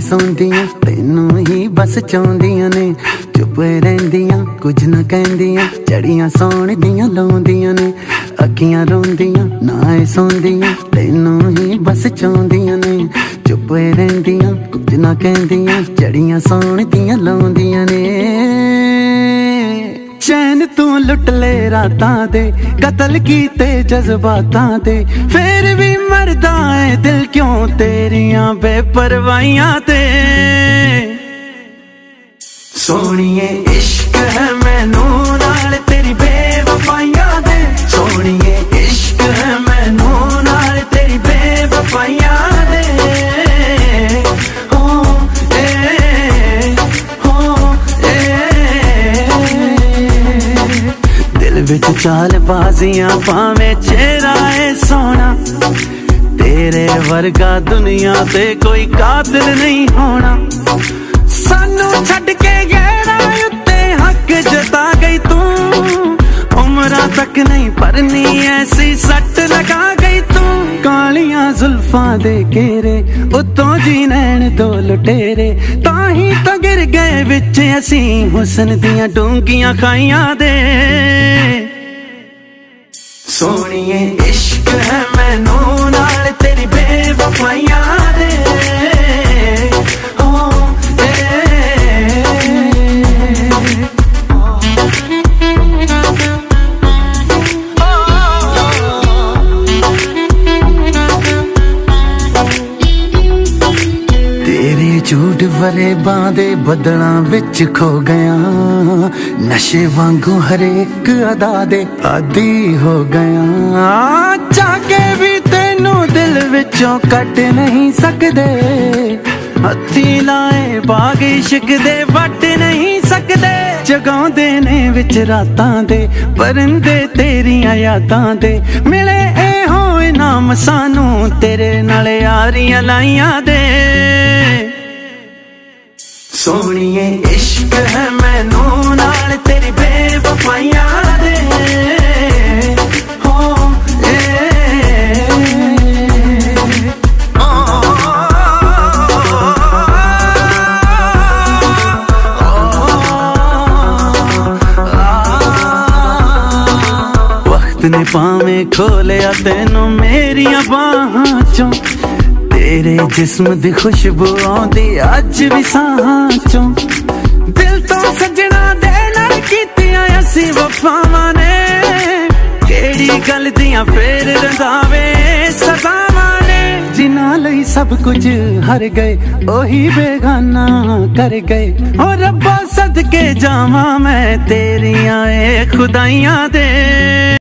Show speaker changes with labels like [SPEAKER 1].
[SPEAKER 1] सौंदियां तैनू ही बस चाहुंदियां ने, चुप रहिंदियां कुछ ना कहंदियां, झड़ियां सौण दियां लाउंदियां ने, अखियां रोंदियां ना सौंदियां तैनू ही बस चाहुंदियां ने, चुप रहिंदियां कुछ ना कहंदियां, झड़ियां सौण दियां लाउंदियां ने। चैन तू लुट ले रातां दे, कतल कीते जज्बातां दे, फिर भी मरदा है दिल क्यों तेरियां बेपरवाहियां ते। सोहणिए इश्क है मैनू नाल तेरी बेवफाइयां दे, सोहणिए इश्क है मैनू नाल तेरी बेवफाइयां दे। विच चाल बाजियां पावे चेहरा है सोना, तेरे वर्गा दुनिया ते कोई कातिल नहीं होना। सानू छड़ के गहरा उत्ते हक जता गई तू, उम्रा तक नहीं भरनी ऐसी सट लगा गई तू। कालियां जुल्फां दे घेरे उत्तों जी नैन दो लुटेरे, ताही तो गिर गए विच असी हुसन दियां डूंगियां खाइयां दे। सोहणिए इश्क है मैनू नाल तेरी बेवफाइयां दे। झूठ भरे बांदे बदलां विच खो गया, नशे वांगू हरेक अदा दे आदी हो गया। चाके भी तेनू दिल विचों कट नहीं सकदे, हथी लाए बाग इश्क दे वट नहीं सकदे। जगाउंदे ने विच रातां दे परिंदे तेरियां यादां दे, मिले ए हो इनाम सानू तेरे नाल यारियां लाइयां दे। सोहणिए इश्क है मैनू नाल तेरी बेवफाइयां दे। वक्त ने पावे खोलिया तेनू मेरिया बाहां चों, तेरे जिस्म दी खुशबू आउंदी अज भी साहां चों। दिल तो सजना दे नाल कीतियां असी वफावां ने, केड़ी गल दियां फेर रंधावे सजावां ने। जिन्हां लई सब कुछ हर गए ओही बेगाना कर गए, ओ रब्बा सदके जावां मैं तेरियां ए खुदाइयां दे।